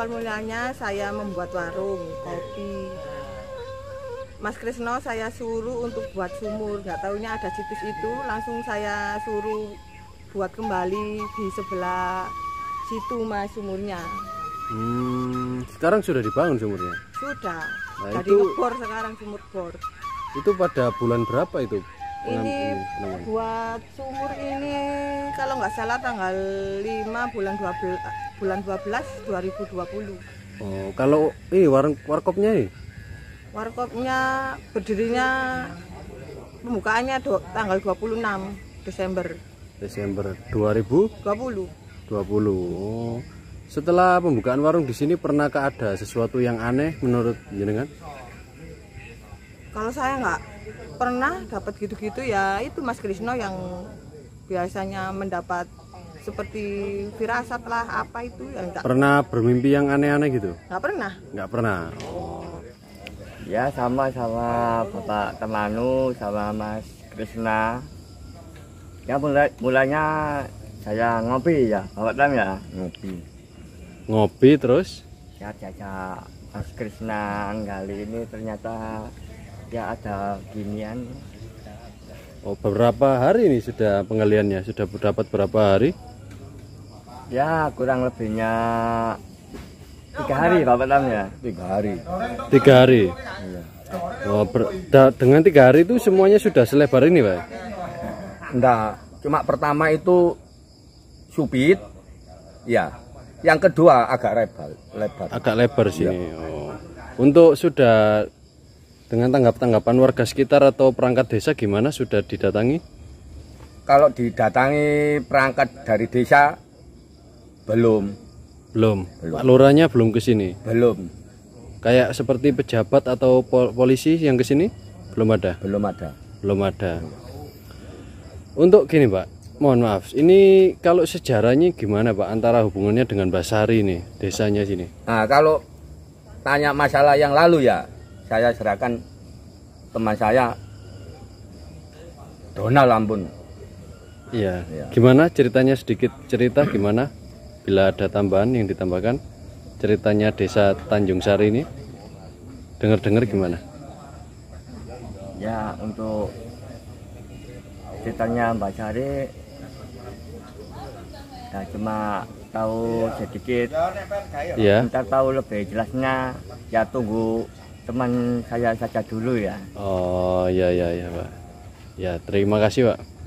awal mulanya saya membuat warung kopi. Mas Krisno saya suruh untuk buat sumur, nggak taunya ada situs itu, langsung saya suruh buat kembali di sebelah situ mas sumurnya. Sekarang sudah dibangun sumurnya? Sudah, Nah, jadi ngebor sekarang sumur bor. Itu pada bulan berapa itu? Ini buat sumur ini kalau nggak salah tanggal 5 bulan 12 2020. Oh, kalau warkopnya Warkopnya berdirinya pembukaannya tanggal 26 Desember 2020. 20. Oh. Setelah pembukaan warung di sini pernahkah ada sesuatu yang aneh menurut jenengan? Kalau saya nggak pernah dapat gitu-gitu, ya itu Mas Krisno yang biasanya mendapat seperti firasat lah apa itu yang enggak. Pernah bermimpi yang aneh-aneh gitu? Nggak pernah. Nggak pernah. Ya sama Bapak Temanu sama Mas Krisna. Ya mulanya saya ngopi ya, Bapak Tam ya Ngopi terus? Ya jajak Mas Krisna kali ini ternyata ya ada ginian. Oh, beberapa hari ini sudah penggaliannya, sudah dapat berapa hari? Ya kurang lebihnya 3 hari Bapak Tam ya. 3 hari. 3 hari. Iya. Oh, dengan 3 hari itu semuanya sudah selebar ini, Pak? Enggak, cuma pertama itu supit, ya. Yang kedua agak lebar. Agak lebar sini. Oh. Untuk sudah dengan tanggapan warga sekitar atau perangkat desa gimana, sudah didatangi? Kalau didatangi perangkat dari desa belum. Pak Lurahnya belum ke sini. Belum Kayak seperti pejabat atau polisi yang ke sini belum ada. Belum ada. Untuk gini, Pak. Mohon maaf, ini kalau sejarahnya gimana, Pak, antara hubungannya dengan Basari ini, desanya sini? Nah, kalau tanya masalah yang lalu ya, saya serahkan teman saya Donald Lampun. Iya. Iya. Gimana ceritanya, sedikit cerita gimana? Bila ada tambahan yang ditambahkan, ceritanya desa Tanjung Sari ini, dengar-dengar gimana? Ya untuk ceritanya Mbak Sari ya cuma tahu sedikit. Iya. Kita tahu lebih jelasnya ya tunggu teman saya saja dulu ya. Oh, iya Pak. Ya, terima kasih, Pak.